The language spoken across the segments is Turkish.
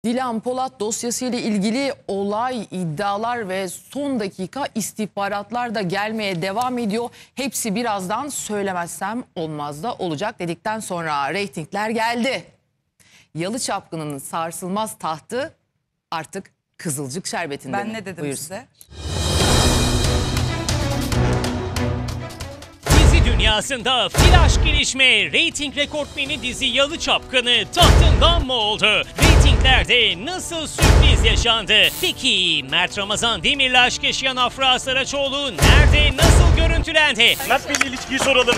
Dilan Polat dosyasıyla ilgili olay, iddialar ve son dakika istihbaratlar da gelmeye devam ediyor. Hepsi birazdan söylemezsem olmaz da olacak dedikten sonra reytingler geldi. Yalı Çapkını'nın sarsılmaz tahtı artık Kızılcık Şerbeti'nde. Ben ne dedim size? Dünyasında flash gelişme, reyting rekortmeni dizi Yalı Çapkını tahtından mı oldu? Reytinglerde nasıl sürpriz yaşandı? Peki Mert Ramazan Demir'le aşk yaşayan Afra Saraçoğlu nerede, nasıl görüntülendi? Mert Bey'le ilişkiyi soralım.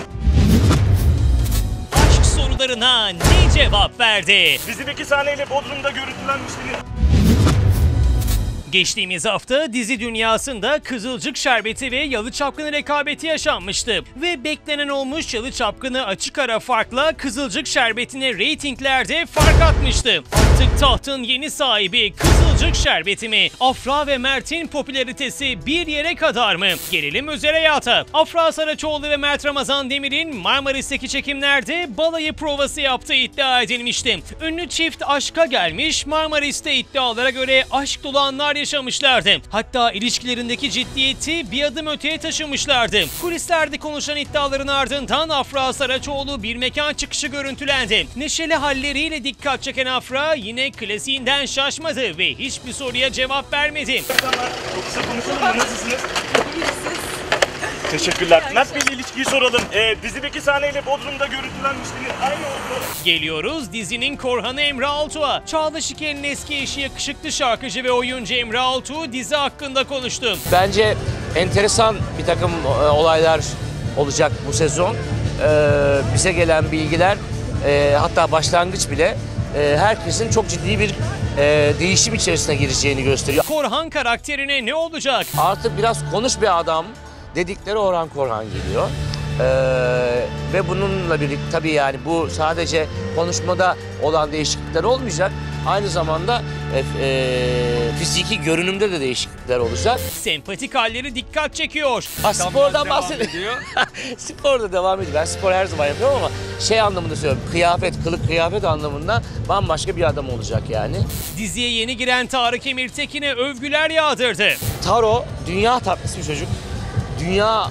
Aşk sorularına ne cevap verdi? Dizideki sahneyle Bodrum'da görüntülenmiştiniz. Geçtiğimiz hafta dizi dünyasında Kızılcık Şerbeti ve Yalı Çapkını rekabeti yaşanmıştı. Ve beklenen olmuş, Yalı Çapkını açık ara farkla Kızılcık Şerbeti'ne reytinglerde fark atmıştı. Artık tahtın yeni sahibi Kızılcık Şerbeti mi? Afra ve Mert'in popülaritesi bir yere kadar mı? Gelelim özel hayata. Afra Saraçoğlu ve Mert Ramazan Demir'in Marmaris'teki çekimlerde balayı provası yaptığı iddia edilmişti. Ünlü çift aşka gelmiş, Marmaris'te iddialara göre aşk dolu anlar yaşamışlardı. Hatta ilişkilerindeki ciddiyeti bir adım öteye taşımışlardı. Kulislerde konuşan iddiaların ardından Afra Saraçoğlu bir mekan çıkışı görüntülendi. Neşeli halleriyle dikkat çeken Afra yine klasiğinden şaşmadı ve hiçbir soruya cevap vermedi. Çok kısa konuşalım mı? Nasılsınız? Teşekkürler. Mert Bey'le ilişkiyi soralım. Dizideki sahneyle Bodrum'da görüntülenmiştiniz. Aynı oldu. Geliyoruz dizinin Korhan'ı Emre Altuğ'a. Çağla Şikel'in eski eşi yakışıklı şarkıcı ve oyuncu Emre Altuğ dizi hakkında konuştu. Bence enteresan bir takım olaylar olacak bu sezon. Bize gelen bilgiler, hatta başlangıç bile herkesin çok ciddi bir değişim içerisine gireceğini gösteriyor. Korhan karakterine ne olacak? Artık biraz konuş bir adam dedikleri Orhan Korhan geliyor. Ve bununla birlikte tabii yani bu sadece konuşmada olan değişiklikler olmayacak. Aynı zamanda fiziki görünümde de değişiklikler olacak. Sempatik halleri dikkat çekiyor. Spordan bahsediyor. Sporda devam ediyor. Ben spor her zaman yapıyorum ama şey anlamında söylüyorum. Kıyafet, kılık kıyafet anlamında bambaşka bir adam olacak yani. Diziye yeni giren Tarık Emirtekin'e övgüler yağdırdı. Taro dünya tatlısı bir çocuk. Dünya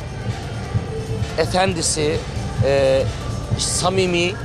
efendisi, samimi,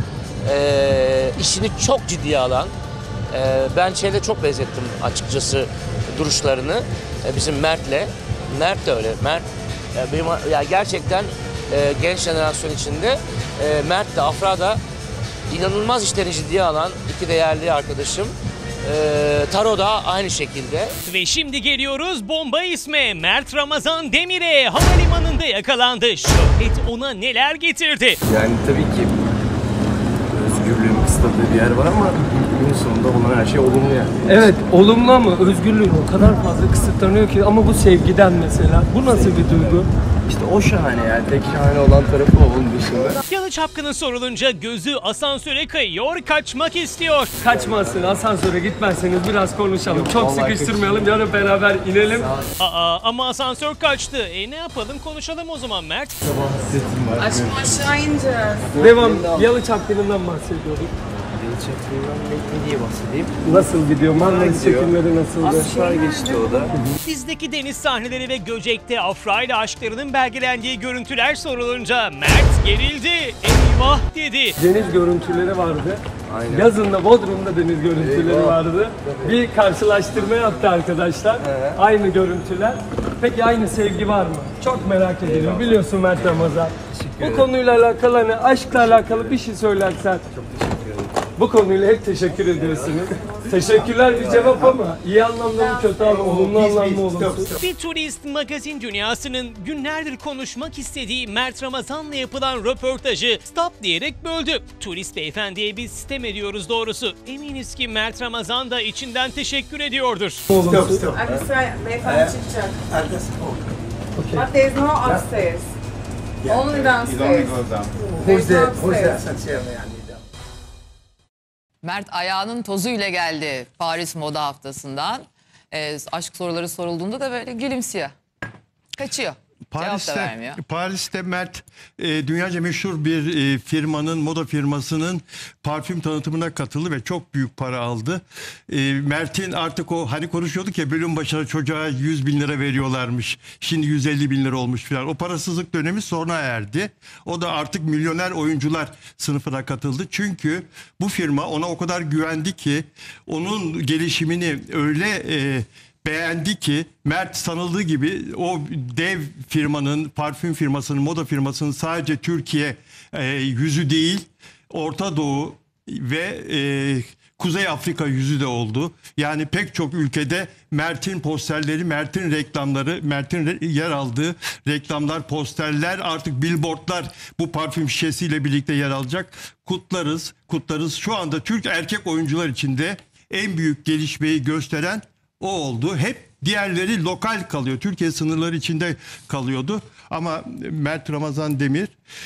işini çok ciddiye alan. Ben şeyde çok benzettim açıkçası duruşlarını bizim Mert'le. Mert de öyle. Mert benim ya gerçekten genç jenerasyon içinde Mert de Afra da inanılmaz işlerini ciddiye alan iki değerli arkadaşım. Taro da aynı şekilde. Ve şimdi geliyoruz bomba isme Mert Ramazan Demir'e. Havalimanında yakalandı. Şöhret ona neler getirdi? Yani tabii ki özgürlüğün kısıtladığı bir yer var ama günün sonunda olan her şey olumlu yani. Evet, olumlu ama özgürlüğün o kadar fazla kısıtlanıyor ki, ama bu sevgiden mesela. Bu nasıl bir duygu? İşte o şahane yani. Tek şahane olan tarafı o onun dışında. Yalı Çapkını sorulunca gözü asansöre kayıyor, kaçmak istiyor. Kaçmazsın, asansöre gitmezseniz biraz konuşalım. Çok sıkıştırmayalım, yarın beraber inelim. Ama asansör kaçtı. Ne yapalım, konuşalım o zaman Mert. Aşkım aşağı ineceğiz. Devam, Yalı Çapkını'ndan bahsediyorduk. Ne diye bahsedeyim? Nasıl gidiyor? Marmaris çekimleri nasıldı? Süper geçti o da. Dizdeki deniz sahneleri ve Göcek'te Afra ile aşklarının belgelendiği görüntüler sorulunca Mert gerildi. Eyvah dedi. Deniz görüntüleri vardı. Aynen. Yazında Bodrum'da deniz görüntüleri vardı. Bir karşılaştırma yaptı arkadaşlar. Aynı görüntüler. Peki aynı sevgi var mı? Çok merak ediyorum. Biliyorsun Mert Ramazan. Bu konuyla alakalı, hani aşkla alakalı bir şey söylersen. Çok teşekkür ederim. Bu konuyla hep teşekkür ediyorsunuz. Teşekkürler bir cevap ama iyi anlamda mı, kötü anlamda, olumlu anlamda olumsuz. Bir turist magazin dünyasının günlerdir konuşmak istediği Mert Ramazan'la yapılan röportajı stop diyerek böldü. Turist beyefendiye biz sitem ediyoruz doğrusu. Eminiz ki Mert Ramazan da içinden teşekkür ediyordur. Olumsuz. Beyefendi çıkacak. But there's no upstairs. Only downstairs. Mert ayağının tozuyla geldi Paris Moda Haftası'ndan. Aşk soruları sorulduğunda da böyle gülümsüyor. Kaçıyor. vermiyor. Paris'te Mert dünyaca meşhur bir firmanın, moda firmasının parfüm tanıtımına katıldı ve çok büyük para aldı. Mert'in artık o hani konuşuyorduk ya, bölüm başına çocuğa 100 bin lira veriyorlarmış. Şimdi 150 bin lira olmuş filan. O parasızlık dönemi sona erdi. O da artık milyoner oyuncular sınıfına katıldı. Çünkü bu firma ona o kadar güvendi ki, onun gelişimini öyle beğendi ki, Mert sanıldığı gibi o dev firmanın, parfüm firmasının, moda firmasının sadece Türkiye yüzü değil, Orta Doğu ve Kuzey Afrika yüzü de oldu. Yani pek çok ülkede Mert'in posterleri, Mert'in reklamları, Mert'in yer aldığı reklamlar, posterler, artık billboardlar bu parfüm şişesiyle birlikte yer alacak. Kutlarız, kutlarız. Şu anda Türk erkek oyuncular içinde en büyük gelişmeyi gösteren o oldu. Hep diğerleri lokal kalıyor. Türkiye sınırları içinde kalıyordu. Ama Mert Ramazan Demir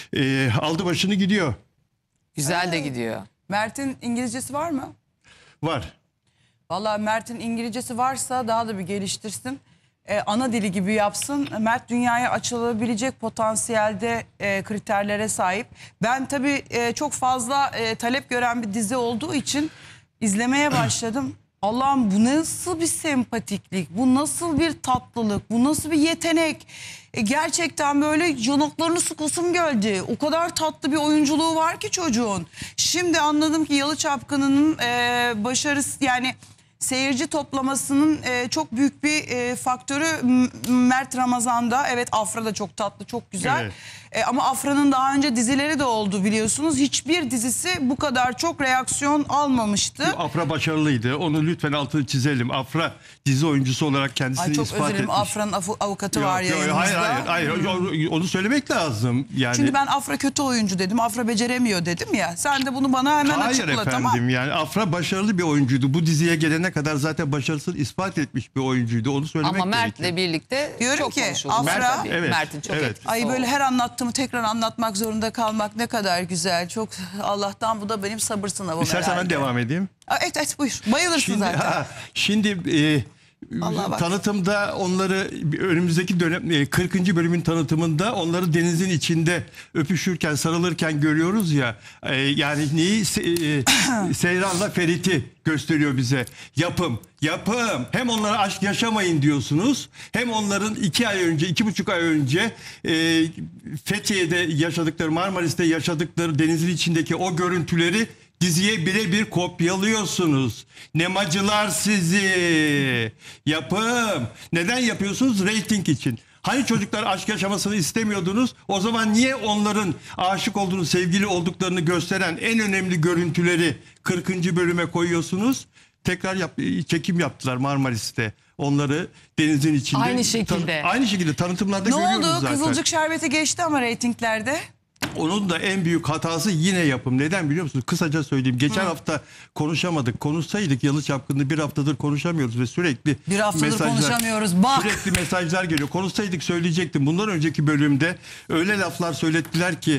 aldı başını gidiyor. Güzel de gidiyor. Mert'in İngilizcesi var mı? Var. Vallahi Mert'in İngilizcesi varsa daha da bir geliştirsin. Ana dili gibi yapsın. Mert dünyaya açılabilecek potansiyelde kriterlere sahip. Ben tabii çok fazla talep gören bir dizi olduğu için izlemeye başladım. Allah'ım, bu nasıl bir sempatiklik, bu nasıl bir tatlılık, bu nasıl bir yetenek. Gerçekten böyle yanaklarını sıkasım geldi. O kadar tatlı bir oyunculuğu var ki çocuğun. Şimdi anladım ki Yalı Çapkını'nın başarısı, yani seyirci toplamasının çok büyük bir faktörü Mert Ramazan'da. Evet, Afra da çok tatlı, çok güzel. Evet. Ama Afra'nın daha önce dizileri de oldu biliyorsunuz. Hiçbir dizisi bu kadar çok reaksiyon almamıştı. Afra başarılıydı. Onu lütfen altını çizelim. Afra dizi oyuncusu olarak kendisini Ay, çok ispat özür dilerim, etmiş. Afra'nın avukatı Yok, var yok, yayınımızda. hayır. Onu söylemek lazım. Yani. Çünkü ben Afra kötü oyuncu dedim. Afra beceremiyor dedim ya. Sen de bunu bana hemen Hayır açıkla, efendim, tamam. yani Afra başarılı bir oyuncuydu. Bu diziye gelene kadar zaten başarısını ispat etmiş bir oyuncuydu. Onu söylemek Ama Mert'le gerekiyor. birlikte Diyorum çok ki, konuşuldu. Afra- Mert tabii, Evet, Mert'in çok evet. etkisi Ay, böyle oldu. her anlattığımı tekrar anlatmak zorunda kalmak ne kadar güzel. Çok Allah'tan, bu da benim sabır sınavım İstersen ben herhalde. devam edeyim. Evet, buyur. Bayılırsın zaten. Şimdi Allah bak. tanıtımda onları, önümüzdeki dönem 40. bölümün tanıtımında onları denizin içinde öpüşürken, sarılırken görüyoruz ya. Yani neyi Seyran'la Ferit'i gösteriyor bize. Yapım. Hem onlara aşk yaşamayın diyorsunuz, hem onların 2,5 ay önce Fethiye'de yaşadıkları, Marmaris'te yaşadıkları denizin içindeki o görüntüleri diziye birebir kopyalıyorsunuz. Nemacılar sizi. Yapım. Neden yapıyorsunuz? Reyting için. Hani çocuklar aşk yaşamasını istemiyordunuz? O zaman niye onların aşık olduğunu, sevgili olduklarını gösteren en önemli görüntüleri 40. bölüme koyuyorsunuz? Tekrar çekim yaptılar Marmaris'te. Onları denizin içinde. Aynı şekilde. Aynı şekilde tanıtımlarda Ne görüyoruz oldu? zaten. Kızılcık Şerbeti geçti ama reytinglerde. Onun da en büyük hatası yine yapım. Neden biliyor musunuz? Kısaca söyleyeyim. Geçen hafta konuşamadık. Konuşsaydık Yalı Çapkını'nı bir haftadır konuşamıyoruz ve sürekli Bir haftadır konuşamıyoruz. Bak. Sürekli mesajlar geliyor. Konuşsaydık söyleyecektim. Bundan önceki bölümde öyle laflar söylettiler ki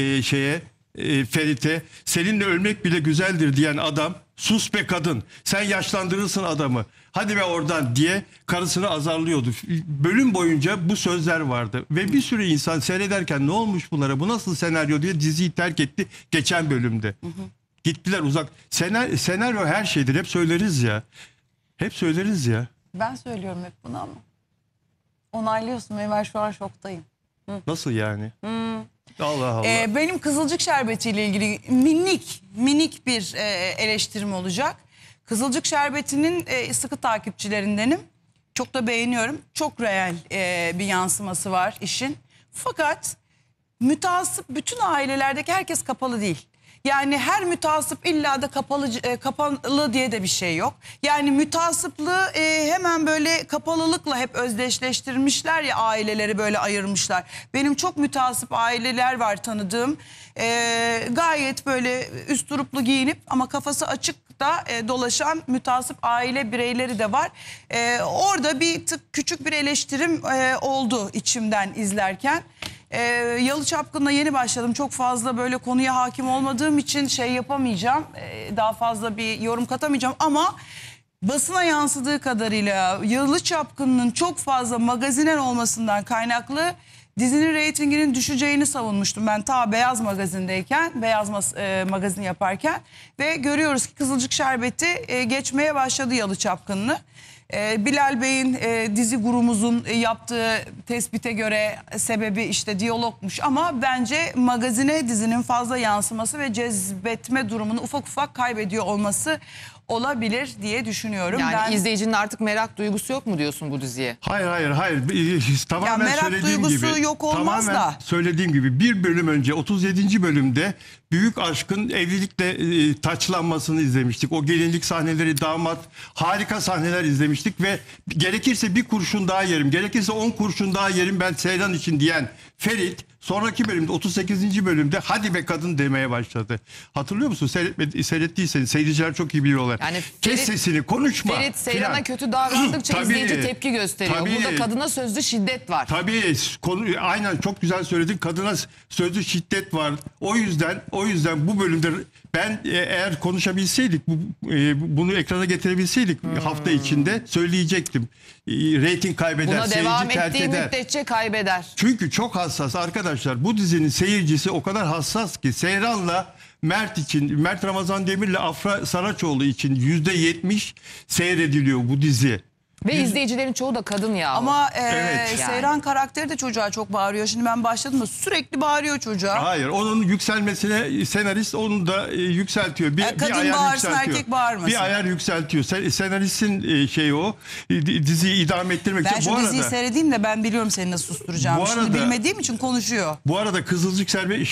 Ferit'e, seninle ölmek bile güzeldir diyen adam, sus be kadın, sen yaşlandırırsın adamı, hadi be oradan diye karısını azarlıyordu. Bölüm boyunca bu sözler vardı ve bir sürü insan seyrederken ne olmuş bunlara, bu nasıl senaryo diye diziyi terk etti geçen bölümde. Gittiler uzak. Senaryo her şeydir, hep söyleriz ya. Hep söyleriz ya. Ben söylüyorum hep bunu ama. Onaylıyorsun ve ben şu an şoktayım. Nasıl yani? Allah Allah. Benim Kızılcık Şerbeti ile ilgili minik bir eleştirim olacak. Kızılcık Şerbeti'nin sıkı takipçilerindenim. Çok da beğeniyorum. Çok real bir yansıması var işin. Fakat müteassıp bütün ailelerdeki herkes kapalı değil. Yani her müteassıp illa da kapalı diye de bir şey yok. Yani müteassıplığı hemen böyle kapalılıkla hep özdeşleştirmişler ya, aileleri böyle ayırmışlar. Benim çok müteassıp aileler var tanıdığım. Gayet böyle üsturuplu giyinip ama kafası açık da dolaşan müteassıp aile bireyleri de var. Orada bir tık küçük bir eleştirim oldu içimden izlerken. Yalı Çapkın'la yeni başladım. Çok fazla böyle konuya hakim olmadığım için şey yapamayacağım. Daha fazla bir yorum katamayacağım ama basına yansıdığı kadarıyla Yalı Çapkın'ın çok fazla magaziner olmasından kaynaklı dizinin reytinginin düşeceğini savunmuştum ben ta Beyaz Magazin'deyken, Beyaz Magazin yaparken ve görüyoruz ki Kızılcık Şerbeti geçmeye başladı Yalı Çapkını'nı. Bilal Bey'in dizi gurumuzun yaptığı tespite göre sebebi işte diyalogmuş ama bence magazine dizinin fazla yansıması ve cezbetme durumunu ufak ufak kaybediyor olması olabilir diye düşünüyorum. Yani izleyicinin artık merak duygusu yok mu diyorsun bu diziye? Hayır. Tamamen merak söylediğim duygusu gibi. yok olmaz tamamen da. söylediğim gibi bir bölüm önce 37. bölümde büyük aşkın evlilikle taçlanmasını izlemiştik. O gelinlik sahneleri, damat, harika sahneler izlemiştik ve gerekirse bir kurşun daha yerim, gerekirse 10 kurşun daha yerim ben Seyran için diyen Ferit sonraki bölümde 38. bölümde hadi be kadın demeye başladı. Hatırlıyor musun? Seyrettiyseniz seyirciler çok iyi biliyorlar. Yani Kes sesini, konuşma. Ferit Seyran'a filan. kötü davrandıkça Tabii, izleyici tepki gösteriyor. tabii. Burada kadına sözlü şiddet var. Tabii aynen çok güzel söyledin. Kadına sözlü şiddet var. O yüzden bu bölümde ben eğer konuşabilseydik bunu ekrana getirebilseydik hafta içinde söyleyecektim. Reyting kaybeder, Buna seyirci devam terk ettiği eder. müddetçe kaybeder. Çünkü çok hassas arkadaşlar. Bu dizinin seyircisi o kadar hassas ki Seyran'la Mert Ramazan Demir'le Afra Saraçoğlu için %70 seyrediliyor bu dizi. Ve izleyicilerin çoğu da kadın ya. Ama Evet. Seyran karakteri de çocuğa çok bağırıyor. Şimdi ben başladım da sürekli bağırıyor çocuğa. Hayır, onun yükselmesine senarist onu da yükseltiyor. Bir Kadın ayar bağırsın, yükseltiyor. erkek bağırmasın. Bir ayar yükseltiyor. Senaristin şeyi o. Diziyi idame ettirmek Ben için. şu diziyi seyredeyim de ben biliyorum seni nasıl susturacağım. Bu Şimdi arada- bilmediğim için konuşuyor. Bu arada Kızılcık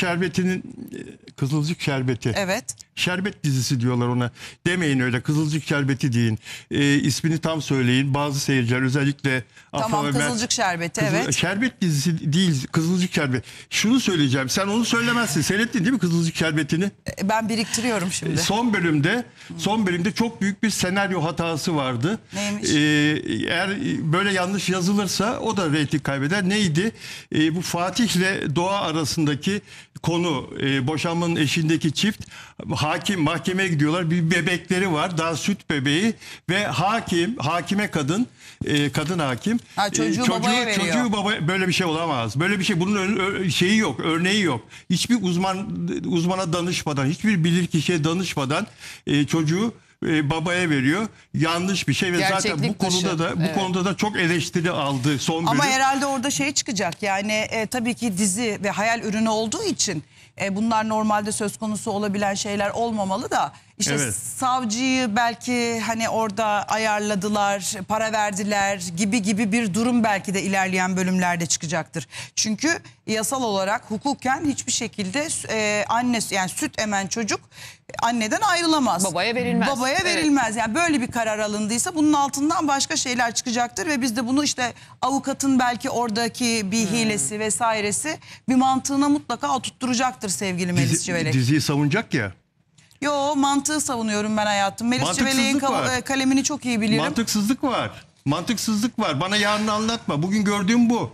Şerbeti. Evet. Şerbet dizisi diyorlar ona. Demeyin öyle. Kızılcık Şerbeti deyin. İsmini tam söyleyin. Bazı seyirciler özellikle Tamam, Afra ve Mert- Kızılcık Şerbeti, evet. Şerbet dizisi değil. Kızılcık Şerbeti. Şunu söyleyeceğim. Sen onu söylemezsin. Seyrettin değil mi Kızılcık Şerbeti'ni? Ben biriktiriyorum şimdi. Son bölümde çok büyük bir senaryo hatası vardı. Neymiş? Eğer böyle yanlış yazılırsa o da reyting kaybeder. Neydi? Bu Fatih ile Doğa arasındaki konu, boşanmanın eşindeki çift mahkemeye gidiyorlar. Bir bebekleri var. Daha süt bebeği ve hakime kadın hakim çocuğu babaya veriyor. Çocuğu böyle bir şey olamaz. Böyle bir şey bunun şeyi yok, örneği yok. Hiçbir uzmana danışmadan, hiçbir bilirkişiye danışmadan çocuğu babaya veriyor. Yanlış bir şey ve zaten Gerçeklik bu konuda da çok eleştiri aldı son bölüm. Ama herhalde orada şey çıkacak yani tabii ki dizi ve hayal ürünü olduğu için bunlar normalde söz konusu olabilen şeyler olmamalı da işte Evet. savcıyı belki hani orada ayarladılar, para verdiler gibi bir durum belki de ilerleyen bölümlerde çıkacaktır. Çünkü yasal olarak hukuken hiçbir şekilde annesi yani süt emen çocuk anneden ayrılamaz. Babaya verilmez. Babaya Evet. verilmez. Yani böyle bir karar alındıysa bunun altından başka şeyler çıkacaktır ve biz de bunu işte avukatın belki oradaki bir hilesi vesairesi bir mantığına mutlaka oturtturacaktır sevgili Melis Civelek. Diziyi savunacak ya. Yo, mantığı savunuyorum ben hayatım. Melis Civelek'in Mantıksızlık var. kalemini çok iyi bilirim. Mantıksızlık var. Bana yarını anlatma. Bugün gördüğüm bu.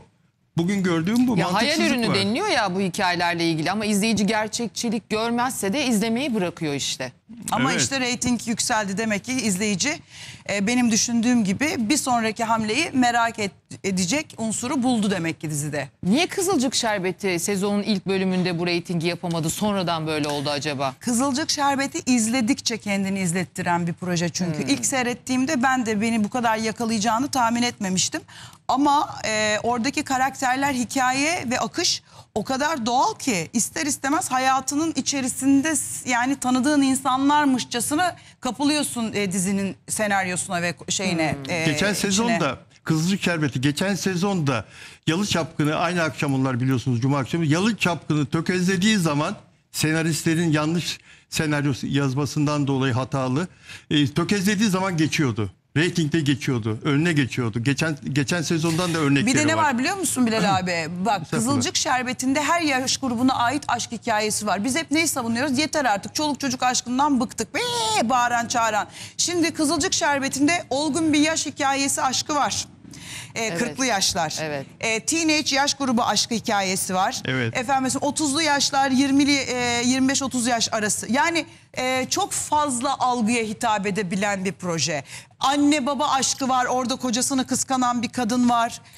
Ya hayal Mantıksızlık ürünü var. deniliyor ya bu hikayelerle ilgili ama izleyici gerçekçilik görmezse de izlemeyi bırakıyor işte. Ama Evet. işte reyting yükseldi demek ki izleyici benim düşündüğüm gibi bir sonraki hamleyi merak edecek unsuru buldu demek ki dizide. Niye Kızılcık Şerbeti sezonun ilk bölümünde bu reytingi yapamadı sonradan böyle oldu acaba? Kızılcık Şerbeti izledikçe kendini izlettiren bir proje çünkü. İlk seyrettiğimde ben de beni bu kadar yakalayacağını tahmin etmemiştim. Ama oradaki karakterler, hikaye ve akış o kadar doğal ki ister istemez hayatının içerisinde yani tanıdığın insanlarmışçasına kapılıyorsun dizinin senaryosuna ve şeyine. Geçen sezonda Kızılcık Şerbeti geçen sezonda Yalı Çapkını aynı akşam onlar biliyorsunuz Cuma akşamı Yalı Çapkını tökezlediği zaman senaristlerin yanlış senaryo yazmasından dolayı hatalı tökezlediği zaman geçiyordu. Reytingde geçiyordu. Önüne geçiyordu. Geçen sezondan da örnekleri var. Bir de ne var biliyor musun Bilal abi? Bak Kızılcık Şerbeti'nde her yaş grubuna ait aşk hikayesi var. Biz hep neyi savunuyoruz? Yeter artık çoluk çocuk aşkından bıktık. Bağıran çağıran. Şimdi Kızılcık Şerbeti'nde olgun bir yaş hikayesi aşkı var. 40'lı yaşlar. Evet. Teenage yaş grubu aşkı hikayesi var. Evet. Efendim mesela 30'lu yaşlar 25-30 yaş arası. Yani çok fazla algıya hitap edebilen bir proje. Anne baba aşkı var. Orada kocasını kıskanan bir kadın var.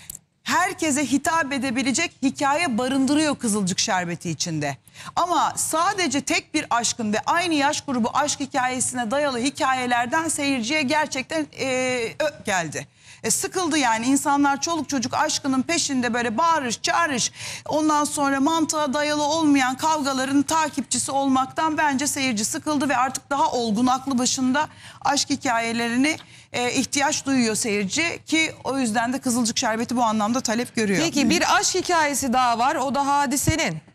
herkese hitap edebilecek hikaye barındırıyor Kızılcık Şerbeti içinde. Ama sadece tek bir aşkın ve aynı yaş grubu aşk hikayesine dayalı hikayelerden seyirciye gerçekten geldi. Sıkıldı yani, insanlar çoluk çocuk aşkının peşinde böyle bağırış çağırış, ondan sonra mantığa dayalı olmayan kavgaların takipçisi olmaktan bence seyirci sıkıldı ve artık daha olgun, aklı başında aşk hikayelerini ihtiyaç duyuyor seyirci, ki o yüzden de Kızılcık Şerbeti bu anlamda talep görüyor. Peki bir aşk hikayesi daha var, o da Hadise'nin.